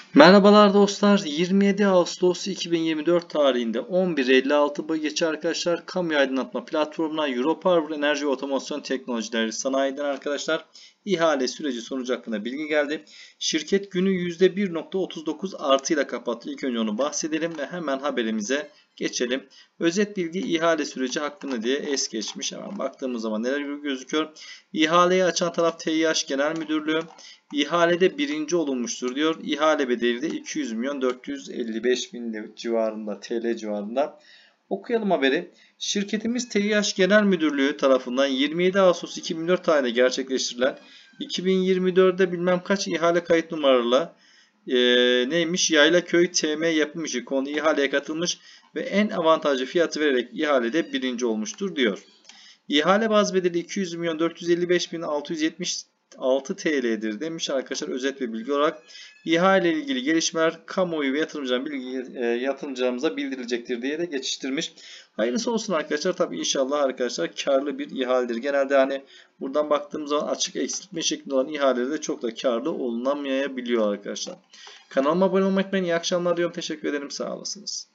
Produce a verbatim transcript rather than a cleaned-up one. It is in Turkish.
Merhabalar dostlar. yirmi yedi Ağustos iki bin yirmi dört tarihinde on bir elli altı geçe arkadaşlar kamu aydınlatma platformuna Europower Enerji Otomasyon Teknolojileri Sanayi'den arkadaşlar ihale süreci sonucu hakkında bilgi geldi. Şirket günü yüzde bir nokta otuz dokuz artıyla kapattı. İlk önce onu bahsedelim ve hemen haberimize geçelim. Özet bilgi ihale süreci hakkında diye es geçmiş. Hemen baktığımız zaman neler gözüküyor. İhaleyi açan taraf T İ H Genel Müdürlüğü. İhalede birinci olunmuştur diyor. İhale bedeli de iki yüz milyon dört yüz elli beş bin civarında T L civarında. Okuyalım haberi. Şirketimiz T İ H Genel Müdürlüğü tarafından yirmi yedi Ağustos iki bin yirmi dört tarihinde gerçekleştirilen iki bin yirmi dörtte bilmem kaç ihale kayıt numaralı e, neymiş? Yaylaköy T M yapım işi konu ihaleye katılmış ve en avantajlı fiyatı vererek ihalede birinci olmuştur diyor. İhale baz bedeli iki yüz milyon dört yüz elli beş bin altı yüz yetmiş altı T L'dir demiş arkadaşlar, özet ve bilgi olarak. İhale ile ilgili gelişmeler kamuoyu ve yatırımcıların bilgi, e, yatırımcılarımıza bildirilecektir diye de geçiştirmiş. Hayırlısı olsun arkadaşlar. Tabi inşallah arkadaşlar karlı bir ihaledir. Genelde hani buradan baktığımız zaman açık eksiltme şeklinde olan ihalelerde çok da karlı olunamayabiliyor arkadaşlar. Kanalıma abone olmayı unutmayın. İyi akşamlar diyorum. Teşekkür ederim. Sağ olasınız.